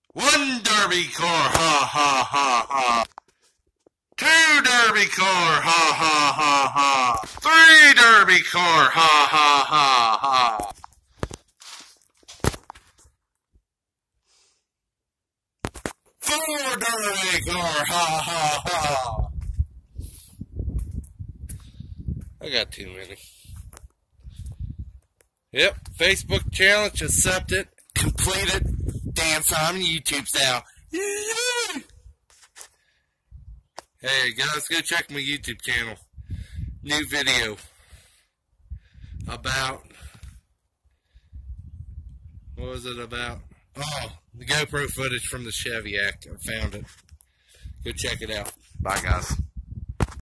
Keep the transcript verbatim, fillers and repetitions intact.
One derby car, ha ha ha ha. Two derby car, ha ha ha ha. Three derby car, ha ha ha ha. Four derby car, ha ha ha. I got too many. Yep, Facebook challenge accepted, completed. Damn, so I'm YouTube's now. Hey guys, go check my YouTube channel. New video about, what was it about? Oh, the GoPro footage from the Chevy Act. I found it. Go check it out. Bye guys.